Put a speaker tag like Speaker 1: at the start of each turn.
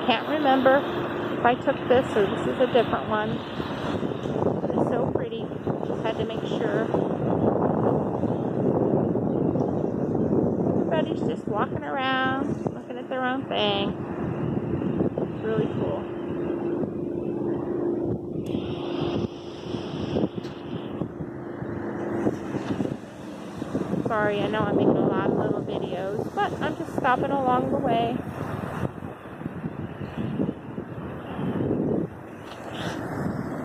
Speaker 1: can't remember if I took this or this is a different one. It's so pretty. Just had to make sure. Everybody's just walking around, looking at their own thing. It's really cool. Sorry, I know I'm making a lot of little videos, but I'm just stopping along the way.